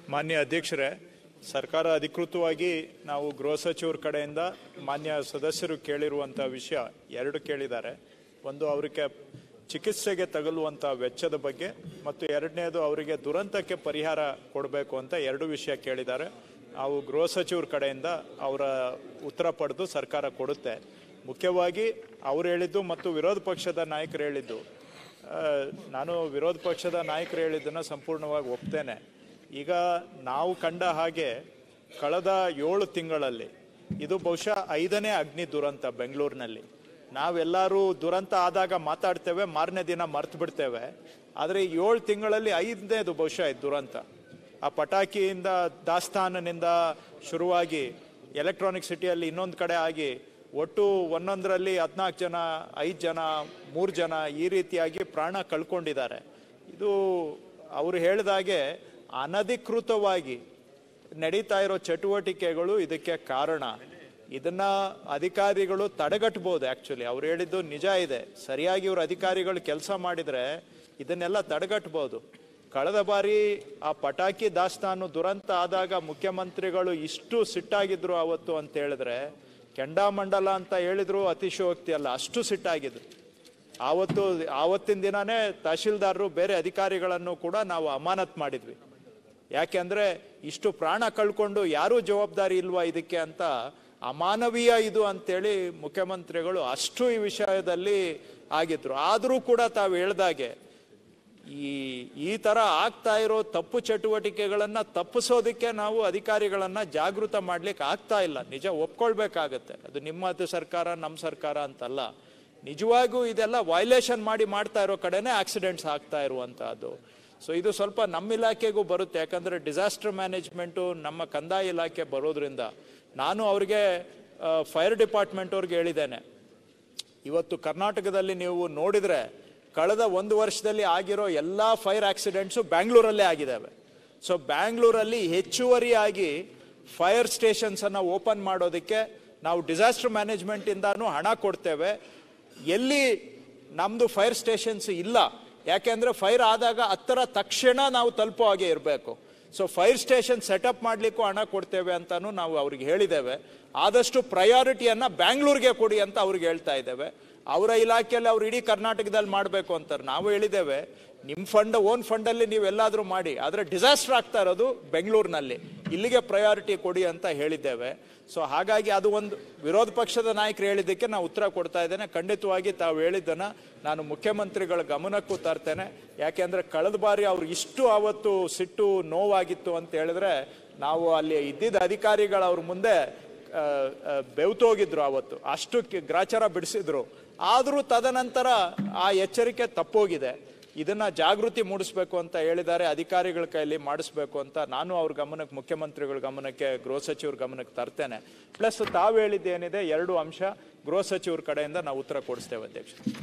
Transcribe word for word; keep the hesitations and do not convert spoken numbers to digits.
ಮಾನ್ಯ ಅಧ್ಯಕ್ಷರೇ, ಸರ್ಕಾರ ಅಧಿಕೃತವಾಗಿ ನಾವು ಗೃಹ ಸಚಿವರ ಕಡೆಯಿಂದ ಮಾನ್ಯ ಸದಸ್ಯರು ಕೇಳಿರುವಂಥ ವಿಷಯ ಎರಡು ಕೇಳಿದ್ದಾರೆ. ಒಂದು, ಅವರಿಗೆ ಚಿಕಿತ್ಸೆಗೆ ತಗಲುವಂಥ ವೆಚ್ಚದ ಬಗ್ಗೆ, ಮತ್ತು ಎರಡನೇದು ಅವರಿಗೆ ದುರಂತಕ್ಕೆ ಪರಿಹಾರ ಕೊಡಬೇಕು ಅಂತ ಎರಡು ವಿಷಯ ಕೇಳಿದ್ದಾರೆ. ನಾವು ಗೃಹ ಸಚಿವರ ಕಡೆಯಿಂದ ಅವರ ಉತ್ತರ ಪಡೆದು ಸರ್ಕಾರ ಕೊಡುತ್ತೆ. ಮುಖ್ಯವಾಗಿ ಅವ್ರು ಹೇಳಿದ್ದು ಮತ್ತು ವಿರೋಧ ಪಕ್ಷದ ನಾಯಕರು ಹೇಳಿದ್ದು, ನಾನು ವಿರೋಧ ಪಕ್ಷದ ನಾಯಕರು ಹೇಳಿದ್ದನ್ನು ಸಂಪೂರ್ಣವಾಗಿ ಒಪ್ತೇನೆ. ಈಗ ನಾವು ಕಂಡ ಹಾಗೆ ಕಳೆದ ಏಳು ತಿಂಗಳಲ್ಲಿ ಇದು ಬಹುಶಃ ಐದನೇ ಅಗ್ನಿ ದುರಂತ ಬೆಂಗಳೂರಿನಲ್ಲಿ. ನಾವೆಲ್ಲರೂ ದುರಂತ ಆದಾಗ ಮಾತಾಡ್ತೇವೆ, ಮಾರನೇ ದಿನ ಮರ್ತು ಬಿಡ್ತೇವೆ. ಆದರೆ ಏಳು ತಿಂಗಳಲ್ಲಿ ಐದನೇದು ಬಹುಶಃ ಇದು ದುರಂತ. ಆ ಪಟಾಕಿಯಿಂದ ದಾಸ್ತಾನಿನಿಂದ ಶುರುವಾಗಿ ಎಲೆಕ್ಟ್ರಾನಿಕ್ ಸಿಟಿಯಲ್ಲಿ ಇನ್ನೊಂದು ಕಡೆ ಆಗಿ ಒಟ್ಟು ಒಂದೊಂದರಲ್ಲಿ ಹದಿನಾಲ್ಕು ಜನ, ಐದು ಜನ, ಮೂರು ಜನ ಈ ರೀತಿಯಾಗಿ ಪ್ರಾಣ ಕಳ್ಕೊಂಡಿದ್ದಾರೆ. ಇದು ಅವರು ಹೇಳಿದಾಗೆ ಅನಧಿಕೃತವಾಗಿ ನಡೀತಾ ಇರೋ ಚಟುವಟಿಕೆಗಳು ಇದಕ್ಕೆ ಕಾರಣ. ಇದನ್ನ ಅಧಿಕಾರಿಗಳು ತಡೆಗಟ್ಟಬಹುದು. ಆ್ಯಕ್ಚುಲಿ ಅವ್ರು ಹೇಳಿದ್ದು ನಿಜ ಇದೆ. ಸರಿಯಾಗಿ ಇವ್ರ ಅಧಿಕಾರಿಗಳು ಕೆಲಸ ಮಾಡಿದರೆ ಇದನ್ನೆಲ್ಲ ತಡೆಗಟ್ಟಬಹುದು. ಕಳೆದ ಬಾರಿ ಆ ಪಟಾಕಿ ದಾಸ್ತಾನು ದುರಂತ ಆದಾಗ ಮುಖ್ಯಮಂತ್ರಿಗಳು ಇಷ್ಟು ಸಿಟ್ಟಾಗಿದ್ರು ಅವತ್ತು ಅಂತ ಹೇಳಿದ್ರೆ, ಕೆಂಡಾಮಂಡಲ ಅಂತ ಹೇಳಿದ್ರು ಅತಿಶಯೋಕ್ತಿ ಅಲ್ಲ, ಅಷ್ಟು ಸಿಟ್ಟಾಗಿದ್ರು. ಆವತ್ತು ಆವತ್ತಿನ ದಿನನೇ ತಹಶೀಲ್ದಾರರು ಬೇರೆ ಅಧಿಕಾರಿಗಳನ್ನು ಕೂಡ ನಾವು ಅಮಾನತ್ ಮಾಡಿದ್ವಿ. ಯಾಕೆಂದ್ರೆ ಇಷ್ಟು ಪ್ರಾಣ ಕಳ್ಕೊಂಡು ಯಾರೂ ಜವಾಬ್ದಾರಿ ಇಲ್ವಾ ಇದಕ್ಕೆ ಅಂತ, ಅಮಾನವೀಯ ಇದು ಅಂತೇಳಿ ಮುಖ್ಯಮಂತ್ರಿಗಳು ಅಷ್ಟು ಈ ವಿಷಯದಲ್ಲಿ ಆಗಿದ್ರು. ಆದರೂ ಕೂಡ ತಾವು ಹೇಳ್ದಾಗೆ ಈ ಈ ಥರ ಆಗ್ತಾ ಇರೋ ತಪ್ಪು ಚಟುವಟಿಕೆಗಳನ್ನು ತಪ್ಪಿಸೋದಕ್ಕೆ ನಾವು ಅಧಿಕಾರಿಗಳನ್ನು ಜಾಗೃತ ಮಾಡ್ಲಿಕ್ಕೆ ಆಗ್ತಾ ಇಲ್ಲ. ನಿಜ ಒಪ್ಕೊಳ್ಬೇಕಾಗತ್ತೆ. ಅದು ನಿಮ್ಮದು ಸರ್ಕಾರ, ನಮ್ಮ ಸರ್ಕಾರ ಅಂತಲ್ಲ. ನಿಜವಾಗೂ ಇದೆಲ್ಲ ವೈಲೇಷನ್ ಮಾಡಿ ಮಾಡ್ತಾ ಇರೋ ಕಡೆನೇ ಆಕ್ಸಿಡೆಂಟ್ಸ್ ಆಗ್ತಾ ಇರುವಂತಹದ್ದು. ಸೊ ಇದು ಸ್ವಲ್ಪ ನಮ್ಮ ಇಲಾಖೆಗೂ ಬರುತ್ತೆ. ಯಾಕಂದ್ರೆ ಡಿಸಾಸ್ಟರ್ ಮ್ಯಾನೇಜ್ಮೆಂಟು ನಮ್ಮ ಕಂದಾಯ ಇಲಾಖೆ ಬರೋದ್ರಿಂದ ನಾನು ಅವ್ರಿಗೆ ಫೈರ್ ಡಿಪಾರ್ಟ್ಮೆಂಟ್ ಅವ್ರಿಗೆ ಹೇಳಿದ್ದೇನೆ, ಇವತ್ತು ಕರ್ನಾಟಕದಲ್ಲಿ ನೀವು ನೋಡಿದ್ರೆ ಕಳೆದ ಒಂದು ವರ್ಷದಲ್ಲಿ ಆಗಿರೋ ಎಲ್ಲ ಫೈರ್ ಆಕ್ಸಿಡೆಂಟ್ಸು ಬ್ಯಾಂಗ್ಳೂರಲ್ಲೇ ಆಗಿದ್ದಾವೆ. ಸೊ ಬ್ಯಾಂಗ್ಳೂರಲ್ಲಿ ಹೆಚ್ಚುವರಿಯಾಗಿ ಫೈರ್ ಸ್ಟೇಷನ್ಸ್ ಅನ್ನು ಓಪನ್ ಮಾಡೋದಕ್ಕೆ ನಾವು ಡಿಸಾಸ್ಟರ್ ಮ್ಯಾನೇಜ್ಮೆಂಟ್ ಇಂದಾನು ಹಣ ಕೊಡ್ತೇವೆ. ಎಲ್ಲಿ ನಮ್ದು ಫೈರ್ ಸ್ಟೇಷನ್ಸ್ ಇಲ್ಲ, ಯಾಕೆಂದ್ರೆ ಫೈರ್ ಆದಾಗ ಹತ್ತರ ತಕ್ಷಣ ನಾವು ತಲುಪೋ ಹಾಗೆ ಇರಬೇಕು. ಸೊ ಫೈರ್ ಸ್ಟೇಷನ್ ಸೆಟಪ್ ಮಾಡ್ಲಿಕ್ಕೂ ಹಣ ಕೊಡ್ತೇವೆ ಅಂತಾನು ನಾವು ಅವ್ರಿಗೆ ಹೇಳಿದ್ದೇವೆ. ಆದಷ್ಟು ಪ್ರಯಾರಿಟಿಯನ್ನ ಬ್ಯಾಂಗ್ಳೂರ್ಗೆ ಕೊಡಿ ಅಂತ ಅವ್ರಿಗೆ ಹೇಳ್ತಾ ಇದ್ದೇವೆ. ಅವರ ಇಲಾಖೆಯಲ್ಲಿ ಅವ್ರು ಇಡೀ ಕರ್ನಾಟಕದಲ್ಲಿ ಮಾಡಬೇಕು ಅಂತಾರೆ. ನಾವು ಹೇಳಿದ್ದೇವೆ, ನಿಮ್ಮ ಫಂಡ್ ಓನ್ ಫಂಡಲ್ಲಿ ನೀವೆಲ್ಲಾದರೂ ಮಾಡಿ, ಆದರೆ ಡಿಸಾಸ್ಟರ್ ಆಗ್ತಾ ಇರೋದು ಬೆಂಗಳೂರಿನಲ್ಲಿ, ಇಲ್ಲಿಗೆ ಪ್ರಯಾರಿಟಿ ಕೊಡಿ ಅಂತ ಹೇಳಿದ್ದೇವೆ. ಸೊ ಹಾಗಾಗಿ ಅದು ಒಂದು ವಿರೋಧ ಪಕ್ಷದ ನಾಯಕರು ಹೇಳಿದ್ದಕ್ಕೆ ನಾವು ಉತ್ತರ ಕೊಡ್ತಾ ಇದ್ದೇನೆ. ಖಂಡಿತವಾಗಿ ತಾವು ಹೇಳಿದ್ದನ್ನು ನಾನು ಮುಖ್ಯಮಂತ್ರಿಗಳ ಗಮನಕ್ಕೂ ತರ್ತೇನೆ. ಯಾಕೆಂದರೆ ಕಳೆದ ಬಾರಿ ಅವ್ರು ಇಷ್ಟು ಆವತ್ತು ಸಿಟ್ಟು ನೋವಾಗಿತ್ತು ಅಂತ ಹೇಳಿದ್ರೆ, ನಾವು ಅಲ್ಲಿ ಇದ್ದಿದ್ದ ಅಧಿಕಾರಿಗಳು ಅವ್ರ ಮುಂದೆ ಬೆವ್ತೋಗಿದ್ರು. ಅವತ್ತು ಅಷ್ಟು ಗ್ರಾಚಾರ ಬಿಡಿಸಿದ್ರು. ಆದರೂ ತದನಂತರ ಆ ಎಚ್ಚರಿಕೆ ತಪ್ಪೋಗಿದೆ. ಇದನ್ನ ಜಾಗೃತಿ ಮೂಡಿಸ್ಬೇಕು ಅಂತ ಹೇಳಿದ್ದಾರೆ. ಅಧಿಕಾರಿಗಳ ಕೈಯಲ್ಲಿ ಮಾಡಿಸ್ಬೇಕು ಅಂತ ನಾನು ಅವ್ರ ಗಮನಕ್ಕೆ, ಮುಖ್ಯಮಂತ್ರಿಗಳ ಗಮನಕ್ಕೆ, ಗೃಹ ಸಚಿವರ ಗಮನಕ್ಕೆ ತರ್ತೇನೆ. ಪ್ಲಸ್ ತಾವು ಹೇಳಿದ್ದೇನಿದೆ ಎರಡು ಅಂಶ ಗೃಹ ಸಚಿವರ ಕಡೆಯಿಂದ ನಾವು ಉತ್ತರ ಕೊಡಿಸ್ತೇವೆ ಅಧ್ಯಕ್ಷ.